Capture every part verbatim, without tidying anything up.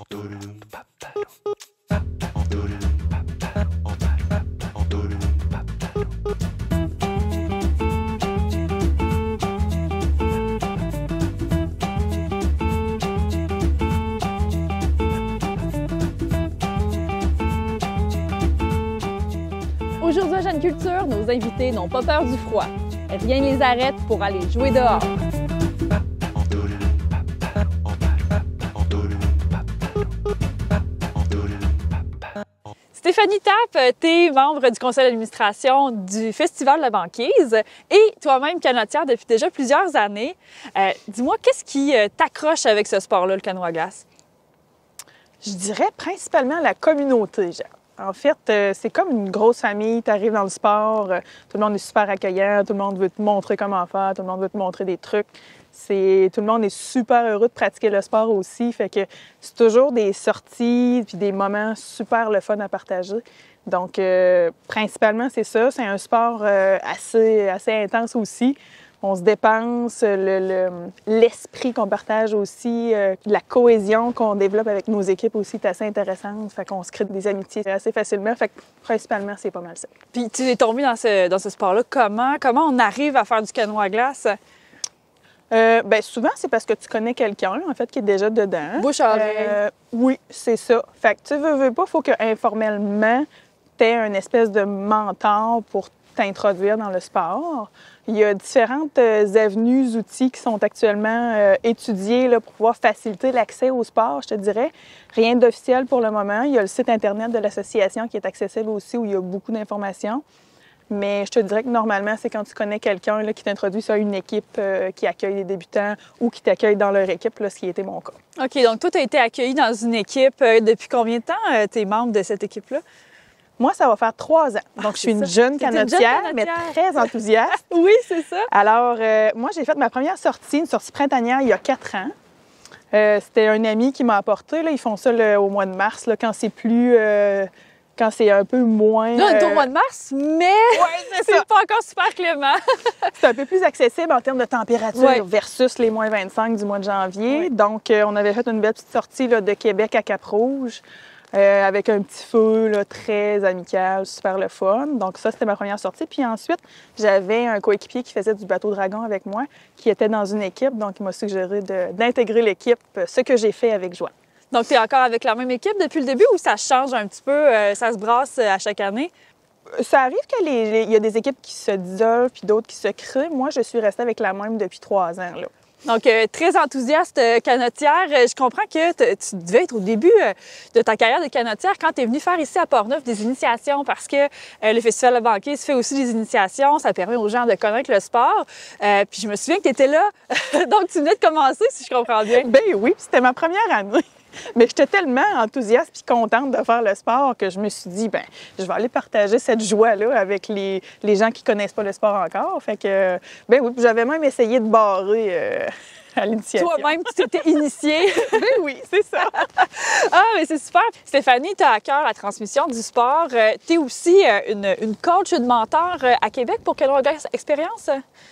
Aujourd'hui à Jeune Culture, nos invités n'ont pas peur du froid. Rien ne les arrête pour aller jouer dehors. Stéphanie Tappe, tu es membre du conseil d'administration du Festival de la banquise et toi-même canotière depuis déjà plusieurs années. Euh, dis-moi, qu'est-ce qui euh, t'accroche avec ce sport-là, le canot à glace? Je dirais principalement la communauté, Jean. En fait, euh, c'est comme une grosse famille. Tu arrives dans le sport, euh, tout le monde est super accueillant, tout le monde veut te montrer comment faire, tout le monde veut te montrer des trucs. C'est, tout le monde est super heureux de pratiquer le sport aussi. Fait que c'est toujours des sorties puis des moments super le fun à partager. Donc, euh, principalement, c'est ça. C'est un sport euh, assez, assez intense aussi. On se dépense, le, le, l'esprit qu'on partage aussi, euh, la cohésion qu'on développe avec nos équipes aussi est assez intéressante. Fait qu'on se crée des amitiés assez facilement. Fait que principalement, c'est pas mal ça. Puis tu es tombé dans ce, dans ce sport-là. Comment? Comment on arrive à faire du canot à glace? Euh, bien, souvent, c'est parce que tu connais quelqu'un, en fait, qui est déjà dedans. Bouche à oreille. Euh, oui, c'est ça. Fait que tu veux, veux pas, il faut qu'informellement, tu aies une espèce de mentor pour t'introduire dans le sport. Il y a différentes euh, avenues, outils qui sont actuellement euh, étudiés là, pour pouvoir faciliter l'accès au sport, je te dirais. Rien d'officiel pour le moment. Il y a le site Internet de l'association qui est accessible aussi, où il y a beaucoup d'informations. Mais je te dirais que normalement, c'est quand tu connais quelqu'un là, qui t'introduit sur une équipe euh, qui accueille les débutants ou qui t'accueille dans leur équipe, là, ce qui était mon cas. OK, donc toi, tu as été accueilli dans une équipe. Euh, depuis combien de temps euh, tu es membre de cette équipe-là? Moi, ça va faire trois ans. Donc, ah, je suis une ça. jeune canotière, mais très enthousiaste. Oui, c'est ça. Alors, euh, moi, j'ai fait ma première sortie, une sortie printanière, il y a quatre ans. Euh, c'était un ami qui m'a apporté. Là, ils font ça là, au mois de mars, là, quand c'est plus... Euh, quand c'est un peu moins... Là, on est euh... au mois de mars, mais ouais, c'est, c'est pas encore super clément. C'est un peu plus accessible en termes de température ouais. versus les moins vingt-cinq du mois de janvier. Ouais. Donc, euh, on avait fait une belle petite sortie là, de Québec à Cap-Rouge. Euh, avec un petit feu là, très amical, super le fun. Donc ça, c'était ma première sortie. Puis ensuite, j'avais un coéquipier qui faisait du bateau dragon avec moi, qui était dans une équipe. Donc, il m'a suggéré de, d'intégrer l'équipe, ce que j'ai fait avec joie. Donc, tu es encore avec la même équipe depuis le début ou ça change un petit peu, euh, ça se brasse à chaque année? Ça arrive qu'il y a des équipes qui se dissolvent puis d'autres qui se créent. Moi, je suis restée avec la même depuis trois ans, là. Donc, euh, très enthousiaste euh, canotière. Euh, je comprends que tu devais être au début euh, de ta carrière de canotière quand tu es venue faire ici à Portneuf des initiations parce que euh, le Festival de la banquise fait aussi des initiations. Ça permet aux gens de connaître le sport. Euh, puis je me souviens que tu étais là. Donc, tu venais de commencer, si je comprends bien. Bien oui, c'était ma première année. Mais j'étais tellement enthousiaste puis contente de faire le sport que je me suis dit, ben, je vais aller partager cette joie-là avec les, les gens qui connaissent pas le sport encore. Fait que, ben oui, j'avais même essayé de barrer euh, à l'initiation. Toi-même, tu t'étais initiée. Ben oui, c'est ça. Ah, mais c'est super. Stéphanie, tu as à cœur la transmission du sport. Euh, tu es aussi euh, une, une coach, une mentor euh, à Québec pour Canot à glace Expérience?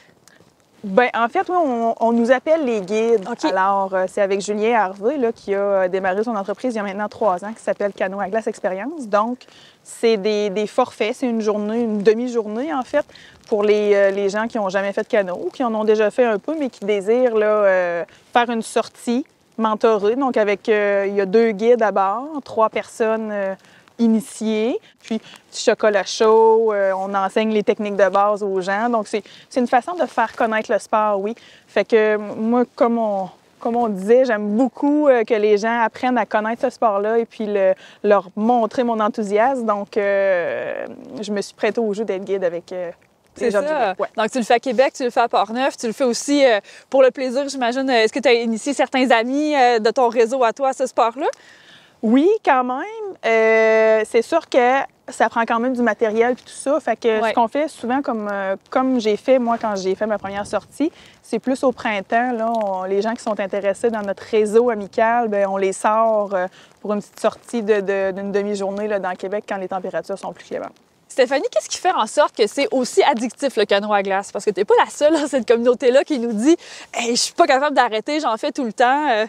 Bien, en fait, oui, on, on nous appelle les guides. Okay. Alors, euh, c'est avec Julien Harvey là, qui a démarré son entreprise il y a maintenant trois ans, qui s'appelle Canot à glace Expérience. Donc, c'est des, des forfaits, c'est une journée, une demi-journée, en fait, pour les, euh, les gens qui n'ont jamais fait de canot, qui en ont déjà fait un peu, mais qui désirent là, euh, faire une sortie mentorée. Donc, avec, euh, il y a deux guides à bord, trois personnes euh, initiées, puis du chocolat chaud, euh, on enseigne les techniques de base aux gens. Donc, c'est, c'est une façon de faire connaître le sport, oui. Fait que moi, comme on, comme on disait, j'aime beaucoup euh, que les gens apprennent à connaître ce sport-là et puis le, leur montrer mon enthousiasme. Donc, euh, je me suis prêtée au jeu d'être guide avec... Euh, C'est ça. Ouais. Donc, tu le fais à Québec, tu le fais à Portneuf, tu le fais aussi euh, pour le plaisir, j'imagine. Est-ce que tu as initié certains amis euh, de ton réseau à toi à ce sport-là? Oui, quand même. Euh, c'est sûr que ça prend quand même du matériel et tout ça. Fait que ouais. ce qu'on fait souvent, comme, euh, comme j'ai fait, moi, quand j'ai fait ma première sortie, c'est plus au printemps. Là, on, les gens qui sont intéressés dans notre réseau amical, bien, on les sort euh, pour une petite sortie de, de, d'une demi-journée là, dans Québec quand les températures sont plus clémentes. Stéphanie, qu'est-ce qui fait en sorte que c'est aussi addictif le canot à glace? Parce que tu n'es pas la seule dans cette communauté-là qui nous dit hey, « je suis pas capable d'arrêter, j'en fais tout le temps. »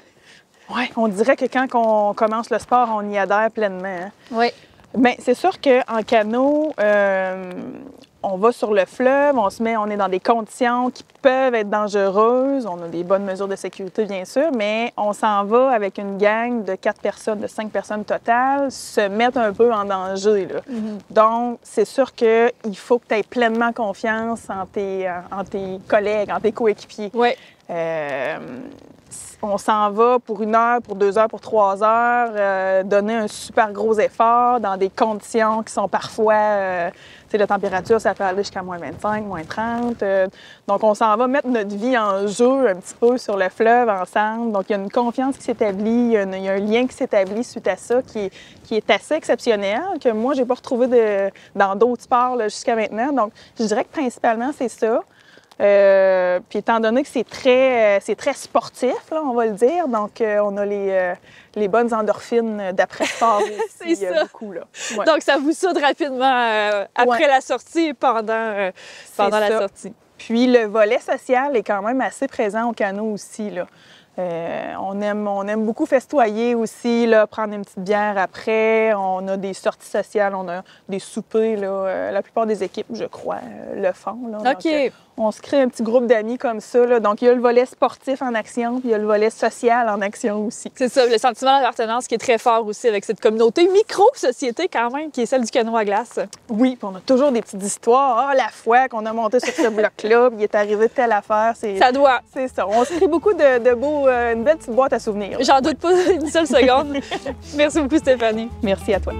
Oui, on dirait que quand on commence le sport, on y adhère pleinement. Hein? Oui. Bien, c'est sûr qu'en canot, euh, on va sur le fleuve, on se met, on est dans des conditions qui peuvent être dangereuses. On a des bonnes mesures de sécurité, bien sûr, mais on s'en va avec une gang de quatre personnes, de cinq personnes totales, se mettre un peu en danger. Là. Mm-hmm. Donc, c'est sûr qu'il faut que tu aies pleinement confiance en tes, en tes collègues, en tes coéquipiers. Oui. Euh, on s'en va pour une heure, pour deux heures, pour trois heures, euh, donner un super gros effort dans des conditions qui sont parfois, euh, tu sais, la température, ça peut aller jusqu'à moins vingt-cinq, moins trente. Euh, donc, on s'en va mettre notre vie en jeu un petit peu sur le fleuve ensemble. Donc, il y a une confiance qui s'établit, il y a, une, il y a un lien qui s'établit suite à ça qui est, qui est assez exceptionnel, que moi, j'ai pas retrouvé de, dans d'autres sports là, jusqu'à maintenant. Donc, je dirais que principalement, c'est ça. Euh, puis étant donné que c'est très, c'est très sportif, là, on va le dire, donc euh, on a les, euh, les bonnes endorphines d'après-sport aussi. C'est euh, ça. Beaucoup, là. Ouais. Donc, ça vous soude rapidement euh, après ouais. la sortie et pendant, euh, pendant la sortie. Puis le volet social est quand même assez présent au canot aussi, là. Euh, on, aime, on aime beaucoup festoyer aussi, là, prendre une petite bière après. On a des sorties sociales, on a des soupers. Là, euh, la plupart des équipes, je crois, euh, le font. Là. OK. Donc, euh, on se crée un petit groupe d'amis comme ça. Là. Donc, il y a le volet sportif en action, puis il y a le volet social en action aussi. C'est ça, le sentiment d'appartenance qui est très fort aussi avec cette communauté, micro-société quand même, qui est celle du canot à glace. Oui, puis on a toujours des petites histoires. Ah, la fois qu'on a monté sur ce bloc-là, puis il est arrivé telle affaire. C'est... Ça doit. C'est ça. On se crée beaucoup de, de beaux, euh, une belle petite boîte à souvenirs. J'en doute pas une seule seconde. Merci beaucoup, Stéphanie. Merci à toi.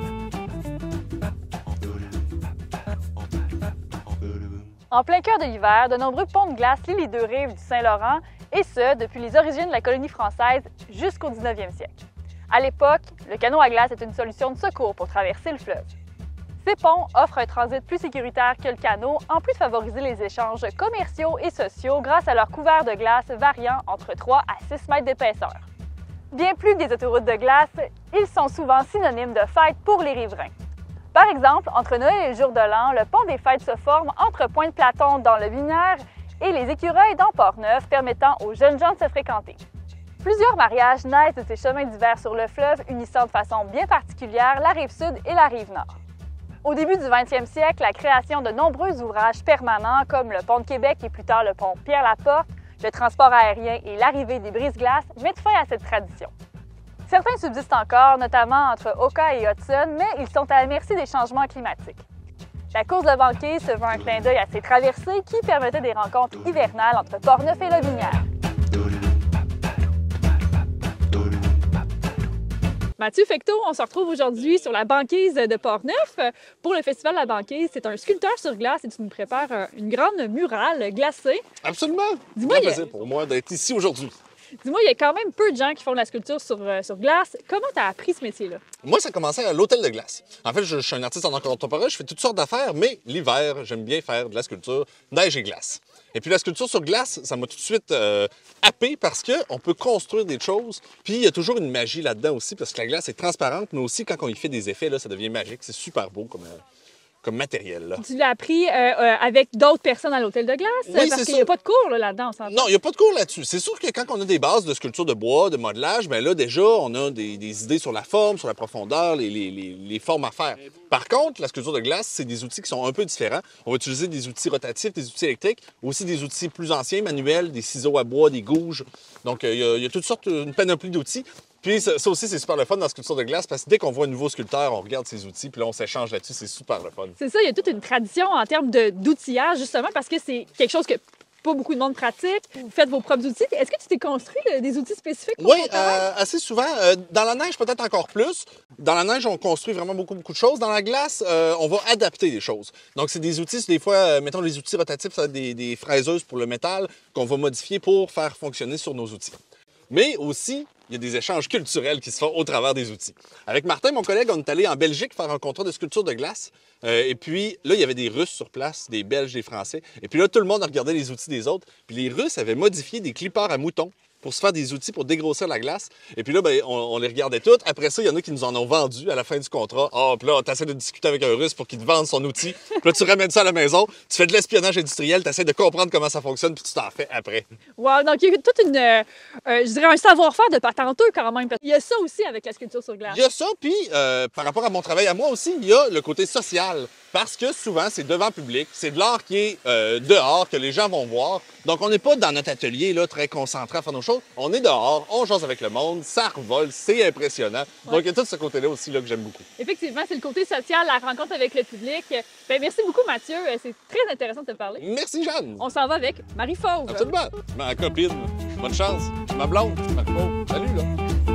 En plein cœur de l'hiver, de nombreux ponts de glace lient les deux rives du Saint-Laurent, et ce, depuis les origines de la colonie française jusqu'au dix-neuvième siècle. À l'époque, le canot à glace est une solution de secours pour traverser le fleuve. Ces ponts offrent un transit plus sécuritaire que le canot, en plus de favoriser les échanges commerciaux et sociaux grâce à leur couvert de glace variant entre trois à six mètres d'épaisseur. Bien plus que des autoroutes de glace, ils sont souvent synonymes de fêtes pour les riverains. Par exemple, entre Noël et le jour de l'an, le pont des Fêtes se forme entre Pointe-Platon dans le Binière et les Écureuils dans Port-Neuf, permettant aux jeunes gens de se fréquenter. Plusieurs mariages naissent de ces chemins d'hiver sur le fleuve, unissant de façon bien particulière la rive sud et la rive nord. Au début du vingtième siècle, la création de nombreux ouvrages permanents, comme le pont de Québec et plus tard le pont Pierre-Laporte, le transport aérien et l'arrivée des brise-glaces, mettent fin à cette tradition. Certains subsistent encore, notamment entre Oka et Hudson, mais ils sont à la merci des changements climatiques. La course de banquise se veut un clin d'œil à ces traversées qui permettaient des rencontres hivernales entre Port-Neuf et le Binière. Mathieu Fecteau, on se retrouve aujourd'hui sur la banquise de Port-Neuf pour le Festival de la banquise. C'est un sculpteur sur glace et tu nous prépares une grande murale glacée. Absolument! Dis-moi, c'est un plaisir pour moi d'être ici aujourd'hui. Dis-moi, il y a quand même peu de gens qui font de la sculpture sur, euh, sur glace. Comment tu as appris ce métier-là? Moi, ça a commencé à l'hôtel de glace. En fait, je, je suis un artiste en art contemporain, je fais toutes sortes d'affaires, mais l'hiver, j'aime bien faire de la sculpture, neige et glace. Et puis la sculpture sur glace, ça m'a tout de suite euh, happé parce qu'on peut construire des choses. Puis il y a toujours une magie là-dedans aussi, parce que la glace est transparente, mais aussi quand on y fait des effets, là, ça devient magique. C'est super beau comme... Euh... comme matériel. Là. Tu l'as appris euh, euh, avec d'autres personnes à l'hôtel de glace? Oui, parce qu'il n'y a pas de cours là, là-dedans. On non, il n'y a pas de cours là-dessus. C'est sûr que quand on a des bases de sculpture de bois, de modelage, bien là, déjà, on a des, des idées sur la forme, sur la profondeur, les, les, les, les formes à faire. Par contre, la sculpture de glace, c'est des outils qui sont un peu différents. On va utiliser des outils rotatifs, des outils électriques, aussi des outils plus anciens, manuels, des ciseaux à bois, des gouges. Donc, il y a, il y a toutes sortes, une panoplie d'outils. Puis ça, ça aussi, c'est super le fun dans la sculpture de glace parce que dès qu'on voit un nouveau sculpteur, on regarde ses outils, puis là, on s'échange là-dessus. C'est super le fun. C'est ça, il y a toute une tradition en termes de, d'outillage, justement, parce que c'est quelque chose que pas beaucoup de monde pratique. Vous faites vos propres outils. Est-ce que tu t'es construit là, des outils spécifiques pour Oui, ton travail? euh, assez souvent. Euh, dans la neige, peut-être encore plus. Dans la neige, on construit vraiment beaucoup, beaucoup de choses. Dans la glace, euh, on va adapter des choses. Donc, c'est des outils, c'est des fois, euh, mettons, les outils rotatifs, ça va être des, des fraiseuses pour le métal qu'on va modifier pour faire fonctionner sur nos outils. Mais aussi, il y a des échanges culturels qui se font au travers des outils. Avec Martin, mon collègue, on est allé en Belgique faire un contrat de sculpture de glace. Euh, et puis là, il y avait des Russes sur place, des Belges, des Français. Et puis là, tout le monde regardait les outils des autres. Puis les Russes avaient modifié des clippers à moutons pour se faire des outils pour dégrossir la glace. Et puis là, ben, on, on les regardait toutes. Après ça, il y en a qui nous en ont vendu à la fin du contrat. Ah, puis là, tu essaies de discuter avec un Russe pour qu'il te vende son outil. Puis là, tu ramènes ça à la maison, tu fais de l'espionnage industriel, tu essaies de comprendre comment ça fonctionne, puis tu t'en fais après. Wow, donc il y a toute une, euh, euh, je dirais un savoir-faire de patenteux quand même. Il y a ça aussi avec la sculpture sur glace. Il y a ça, puis euh, par rapport à mon travail à moi aussi, il y a le côté social. Parce que souvent, c'est devant public, c'est de l'art qui est euh, dehors, que les gens vont voir. Donc, on n'est pas dans notre atelier là, très concentré à faire nos choses. On est dehors, on jase avec le monde, ça revole, c'est impressionnant. Ouais. Donc, il y a tout ce côté-là aussi là, que j'aime beaucoup. Effectivement, c'est le côté social, la rencontre avec le public. Bien, merci beaucoup, Mathieu. C'est très intéressant de te parler. Merci, Jeanne. On s'en va avec Marie Fauve. Absolument. Ma copine. Bonne chance. Ma blonde, Marie Fauve. Salut, là.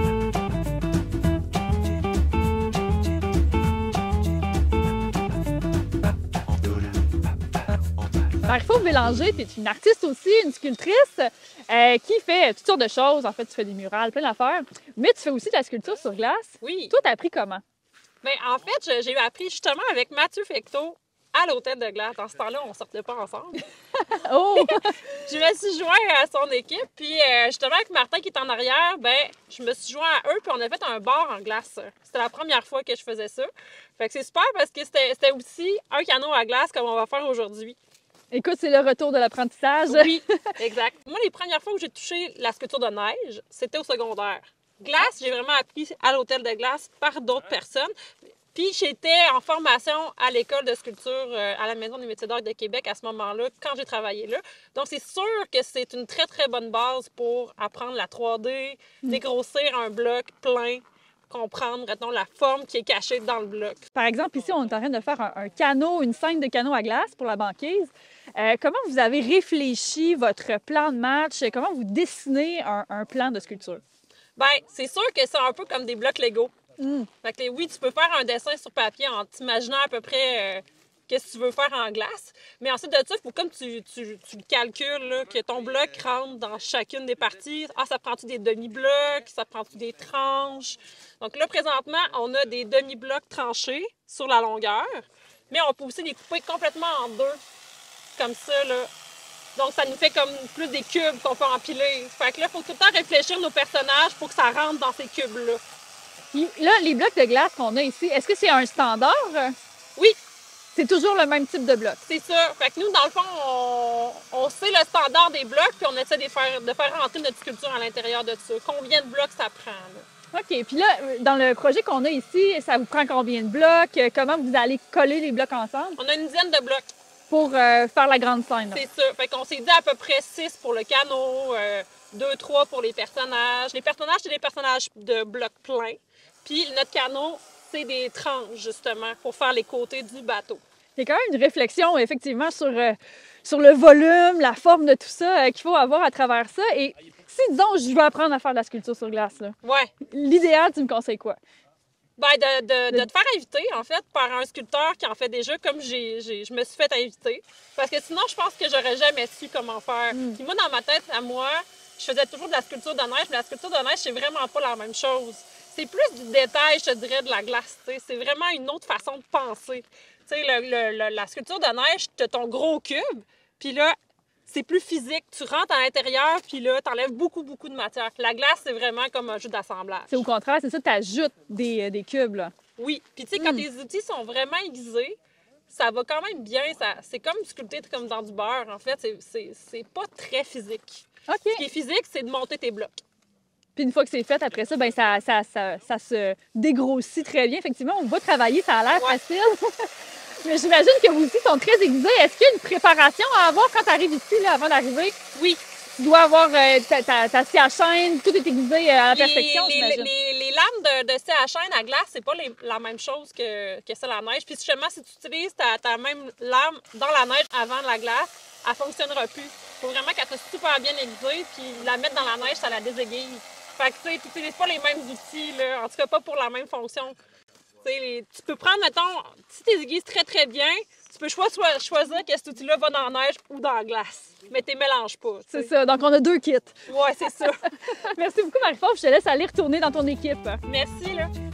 Marie-Fauve Bélanger, tu es une artiste aussi, une sculptrice euh, qui fait toutes sortes de choses. En fait, tu fais des murales, plein d'affaires. Mais tu fais aussi de la sculpture sur glace. Oui. Toi, tu as appris comment? Bien, en fait, j'ai appris justement avec Mathieu Fecteau à l'hôtel de glace. Dans ce temps-là, on ne sortait pas ensemble. Oh! Je me suis joint à son équipe. Puis, euh, justement, avec Martin qui est en arrière, ben, je me suis joint à eux. Puis, on a fait un bar en glace. C'était la première fois que je faisais ça. Fait que c'est super parce que c'était aussi un canot à glace comme on va faire aujourd'hui. Écoute, c'est le retour de l'apprentissage. Oui, exact. Moi, les premières fois où j'ai touché la sculpture de neige, c'était au secondaire. Glace, j'ai vraiment appris à l'hôtel de glace par d'autres personnes. Puis j'étais en formation à l'école de sculpture euh, à la Maison des métiers d'art de Québec à ce moment-là, quand j'ai travaillé là. Donc, c'est sûr que c'est une très, très bonne base pour apprendre la trois D, mm. dégrossir un bloc plein, comprendre, mettons, la forme qui est cachée dans le bloc. Par exemple, ici, on est en train de faire un, un canot, une scène de canot à glace pour la banquise. Euh, comment vous avez réfléchi votre plan de match? Comment vous dessinez un, un plan de sculpture? Bien, c'est sûr que c'est un peu comme des blocs Lego. Mm. Fait que, oui, tu peux faire un dessin sur papier en t'imaginant à peu près euh, qu'est-ce que tu veux faire en glace. Mais ensuite de ça, il faut comme tu, tu, tu le calcules, là, que ton bloc rentre dans chacune des parties. Ah, ça prend-tu des demi-blocs? Ça prend-tu des tranches? Donc là, présentement, on a des demi-blocs tranchés sur la longueur, mais on peut aussi les couper complètement en deux, comme ça, là. Donc, ça nous fait comme plus des cubes qu'on peut empiler. Fait que là, il faut tout le temps réfléchir nos personnages pour que ça rentre dans ces cubes-là. Puis là, les blocs de glace qu'on a ici, est-ce que c'est un standard? Oui. C'est toujours le même type de bloc? C'est ça. Fait que nous, dans le fond, on, on sait le standard des blocs, puis on essaie de faire, de faire rentrer notre sculpture à l'intérieur de ça. Combien de blocs ça prend, là? OK. Puis là, dans le projet qu'on a ici, ça vous prend combien de blocs? Comment vous allez coller les blocs ensemble? On a une dizaine de blocs. Pour euh, faire la grande scène. C'est ça. Fait qu'on s'est dit à peu près six pour le canot, euh, deux, trois pour les personnages. Les personnages, c'est des personnages de blocs pleins. Puis notre canot, c'est des tranches, justement, pour faire les côtés du bateau. Il y a quand même une réflexion, effectivement, sur, euh, sur le volume, la forme de tout ça euh, qu'il faut avoir à travers ça. Et si, disons, je veux apprendre à faire de la sculpture sur glace, là, ouais. L'idéal, tu me conseilles quoi? Bien, de, de, de te faire inviter, en fait, par un sculpteur qui en fait déjà, comme j'ai, j'ai, je me suis fait inviter. Parce que sinon, je pense que j'aurais jamais su comment faire. Mm. Puis moi, dans ma tête, à moi, je faisais toujours de la sculpture de neige, mais la sculpture de neige, c'est vraiment pas la même chose. C'est plus du détail, je te dirais, de la glace. T'sais. C'est vraiment une autre façon de penser. Tu sais, le, le, le, la sculpture de neige, tu as ton gros cube, puis là, c'est plus physique. Tu rentres à l'intérieur, puis là, tu enlèves beaucoup, beaucoup de matière. La glace, c'est vraiment comme un jeu d'assemblage. C'est au contraire, c'est ça, tu ajoutes des, des cubes, là. Oui. Puis, tu sais, mm. quand tes outils sont vraiment aiguisés, ça va quand même bien. Ça, c'est comme sculpter comme dans du beurre, en fait. C'est, c'est, c'est pas très physique. OK. Ce qui est physique, c'est de monter tes blocs. Puis une fois que c'est fait, après ça, bien, ça, ça, ça, ça se dégrossit très bien. Effectivement, on va travailler, ça a l'air ouais. facile. Mais j'imagine que vous aussi sont très aiguisés. Est-ce qu'il y a une préparation à avoir quand tu arrives ici, là, avant d'arriver? Oui. Tu dois avoir euh, ta, ta, ta scie à chaîne, tout est aiguisé à la les, perfection, les, j'imagine. Les, les lames de, de scie à chaîne à glace, c'est pas les, la même chose que, que celle à neige. Puis justement, si tu utilises ta, ta même lame dans la neige avant la glace, elle ne fonctionnera plus. Il faut vraiment qu'elle soit super bien aiguisée, puis la mettre dans la neige, ça la désaiguille. Fait que tu sais, tu n'utilises pas les mêmes outils, là, en tout cas pas pour la même fonction. Les, tu peux prendre, mettons, si tu les aiguises très très bien, tu peux choisir, choisir que cet outil-là va dans la neige ou dans la glace. Mais tu ne les mélanges pas. C'est ça, donc on a deux kits. Ouais, c'est ça. Merci beaucoup, Marie-Fauve. Je te laisse aller retourner dans ton équipe. Merci, là.